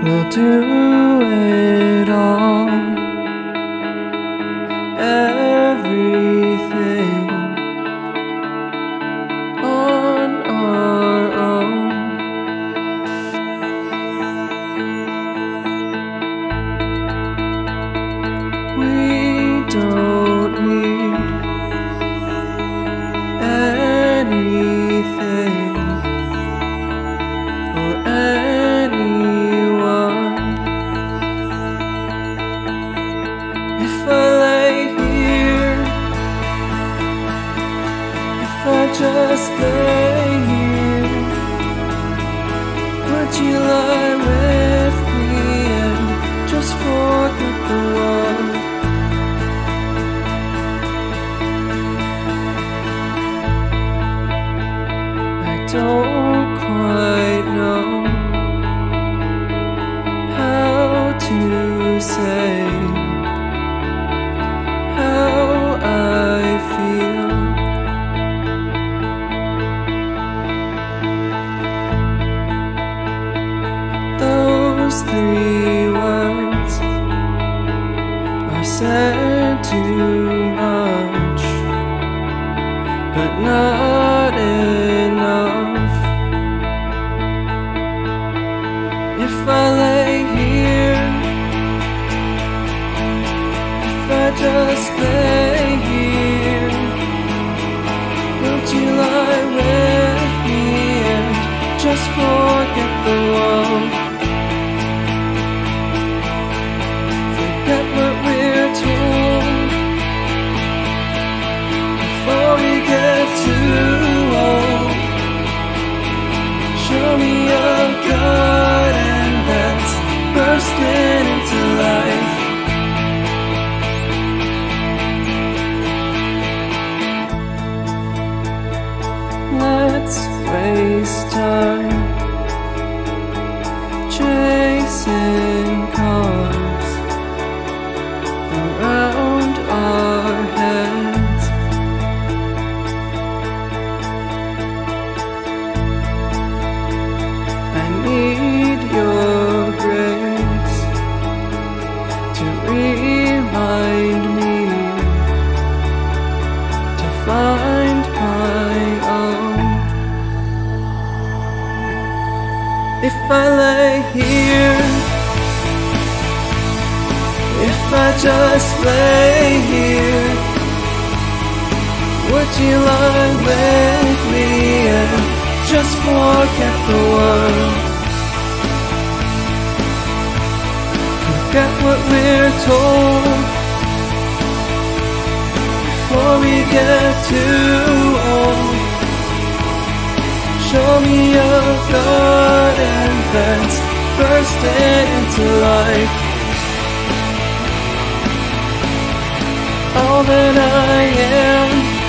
We'll do it all, everything on our own. We don't need anything or anyone. If I lay here, if I just lay here, would you lie with me and just forget the world? I don't quite know how to say how I feel. Those three words are said too much, but not enough. If I lay here, if I just lay here, would you lie with me and just forget the world? Forget what we're told before we get too old. Show me a garden that's bursting into life. Let's waste time chasing cars around our heads. I need your grace to remind me to find my own. If I lay here, if I just lay here, would you lie with me and just forget the world? Forget what we're told before we get too old. Show me a garden that's bursting into life. All that I am,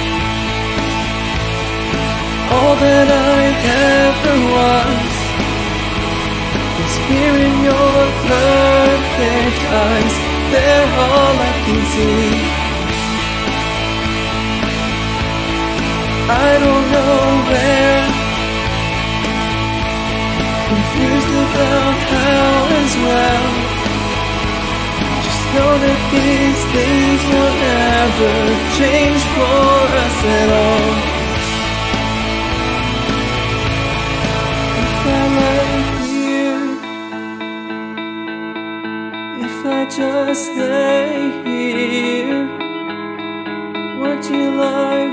all that I ever was, is here in your perfect eyes. They're all I can see. I don't know where, confused about how as well. Just know that these things will never change for us at all. If I lay here, if I just lay here, would you lie